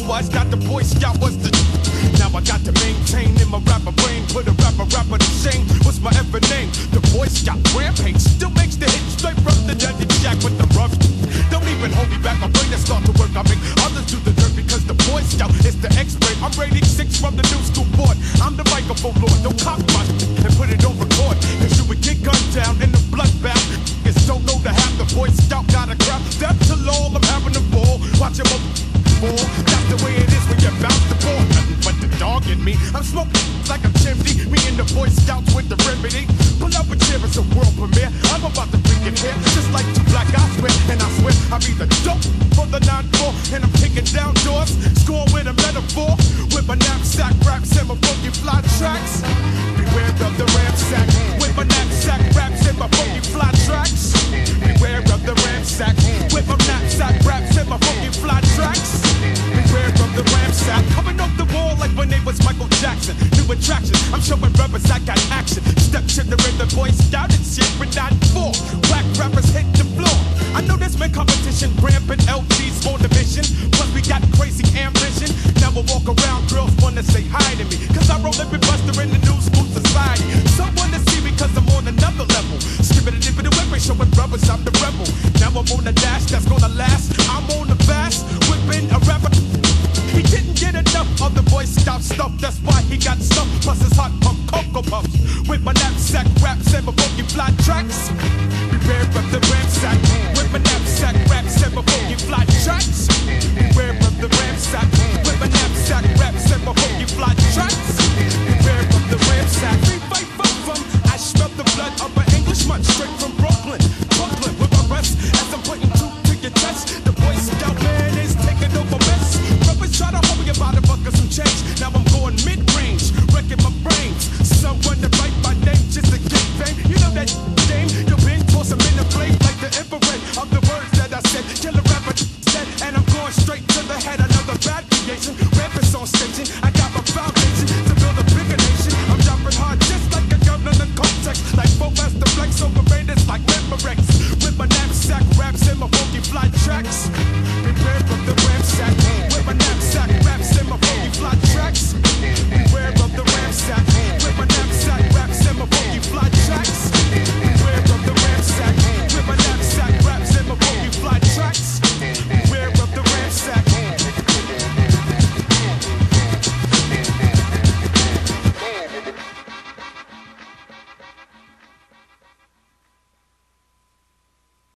was that the Boy Scout was the. Now I got to maintain in my rapper brain, put a rapper to shame. What's my ever name? The Boy Scout Rampage still makes the hit straight from the dungeon jack with the rough. Don't even hold me back, my brain has start to work. I make others do the dirt because the Boy Scout is the expert. I'm rating 6 from the new school board. I'm the microphone lord. Don't copy my and put it on record, cause you would get gunned down in the bloodbath. Niggas don't know the half. The Boy Scout got a crowd. Step to law, I'm having a ball. Watch him up. That's the way it is when you're bound to fall. Nothing but the dog in me. I'm smoking like a chimney. Me and the Boy Scouts with the remedy. Pull up a chair, it's a world premiere. I'm about to bring it here, just like 2 Black I swear. And I swear I be the dope for the 9-4. And I'm kicking down doors, score with a metaphor. With my knapsack raps and my funky fly tracks. Beware of the ramsack. With my knapsack raps and my funky fly tracks. Beware of the ramsack. With my knapsack raps and my funky fly tracks. Beware of the ramsack. Coming off the wall like when they was Michael Jackson. New attraction, I'm showing brothers I got action. Step to the rhythm, Boy Scout and shit with 9-4. Black rappers hit the floor. I know there's been competition, rampant LG's on the mission. Plus we got crazy ambition. Now I walk around, girls wanna say hi to me. Cause I roll every buster in the new school society. Some wanna see me cause I'm on another level. Skipping it, dipping it, whipping, showing brothers I'm the rebel. Now I'm on the dash that's gonna last. I'm on the fast, whipping a rapper. He didn't get enough of the Boy Scout stuff, that's why he got stuffed. Plus his hot pump Cocoa Puffs. With my knapsack raps and my funky fly tracks. Beware of the ramsack. With my knapsack raps and my funky fly tracks. Beware of the ramsack. With my knapsack raps and my funky fly tracks. Beware of the ramsack. We fight from. I smell the blood of an Englishman straight from Brooklyn. Brooklyn with my rest as I'm putting 2 to your chest. The Boy Scout man is taking over mess. Brothers try to hold me about a buck of some change. Now I'm going mid-range, wrecking my brains. Someone to write my name just to get fame. You know that game, you've been tossing in the flame like the infrared of the words that I said. Kill a rapper said, and I'm going straight to the head. Another bad creation.